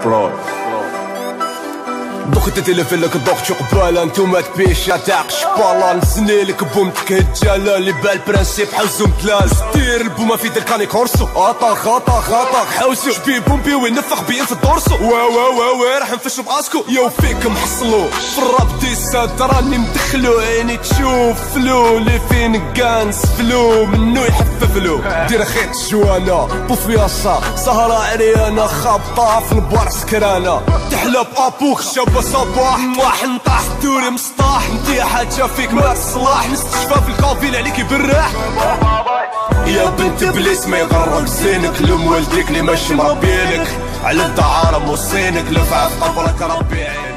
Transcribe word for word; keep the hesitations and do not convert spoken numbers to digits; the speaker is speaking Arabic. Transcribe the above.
فرود دوك تتلف لك دوك تقبالا نتوما تبيشا تعقش بالا نزني لك بومتك هجاله اللي بالبرانسيب حوزهم دلال دير البومه في دلكاني كورسو اطاخ اطاخ اطاخ حوسو شبي بومبي ونفخ بيه في الدورسو وا وا وا وا راح نفش باسكو يو فيك محصلو في الراب ديسات راني مدخلو عيني تشوف فلو اللي فين كانس فلو منو يحففلو دير خيط جوانا بوفياصا سهرة عريانة خابطة في البوار سكرانة تحلى بابوك شابة صباح واح نطاح دوري مسطاح انتي حاجة فيك ما تصلاح نستشفى في الكافيل عليك يبرح يا بنت بليس ما يغرك زينك لم والديك اللي ماشي مربيلك على الدعارة موصينك لفعة في قبرك ربي